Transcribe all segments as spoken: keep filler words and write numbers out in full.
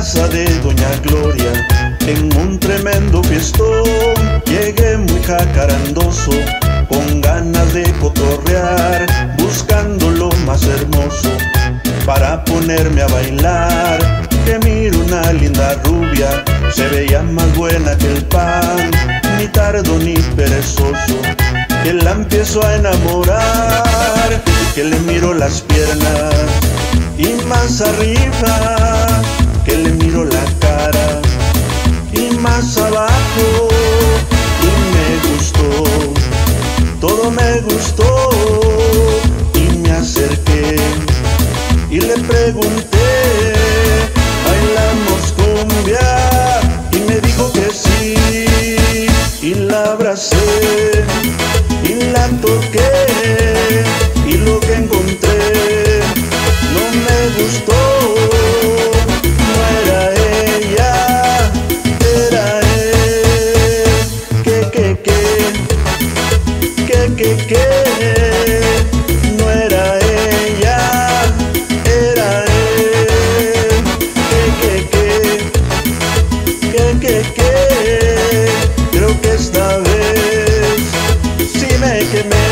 casa de doña Gloria, en un tremendo fiestón. Llegué muy jacarandoso, con ganas de cotorrear, buscando lo más hermoso para ponerme a bailar. Que miro una linda rubia, se veía más buena que el pan, ni tardo ni perezoso, que la empiezo a enamorar. Que le miro las piernas y más arriba, que le miro la cara y más abajo, y me gustó, todo me gustó, y me acerqué y le pregunté, ¿bailamos cumbia? Y me dijo que sí, y la abracé y la toqué, y lo que encontré no me gustó. No era ella, era él. Que, que, que, que, que, que. No era ella, era él. Que, que, que, que, que, que. Creo que esta vez sí me quemé.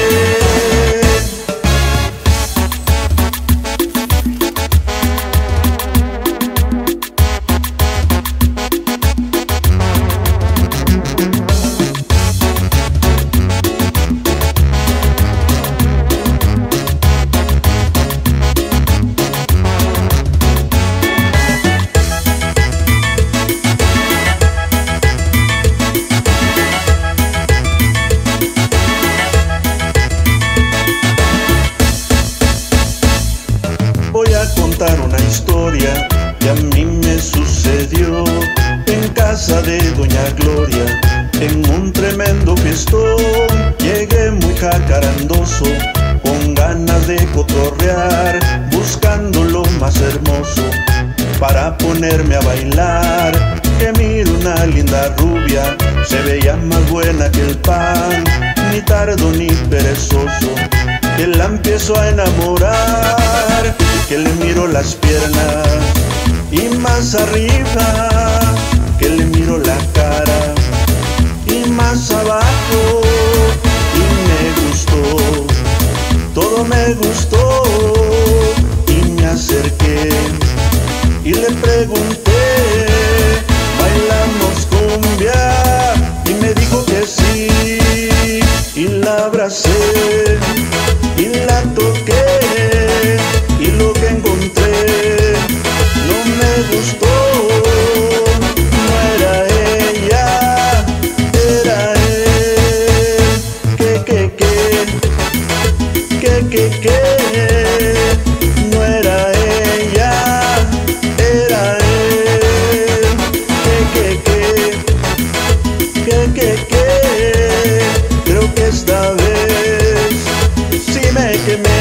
Voy a contar una historia que a mí me sucedió en casa de doña Gloria, en un tremendo fiestón. Llegué muy jacarandoso, con ganas de cotorrear, buscando lo más hermoso para ponerme a bailar. Que miro una linda rubia, se veía más buena que el pan, ni tardo ni perezoso, que la empiezo a enamorar. Que le miro las piernas y más arriba, que le miro la cara y más abajo, y me gustó, todo me gustó, y me acerqué y le pregunté, ¿bailamos cumbia? Y me dijo que sí, y la abracé y la toqué, y lo que encontré no me gustó. No era ella, era él. Que, que, que, que, que, que. No era ella, era él. Que, que, que, que, que, que. Creo que esta vez sí me quemé.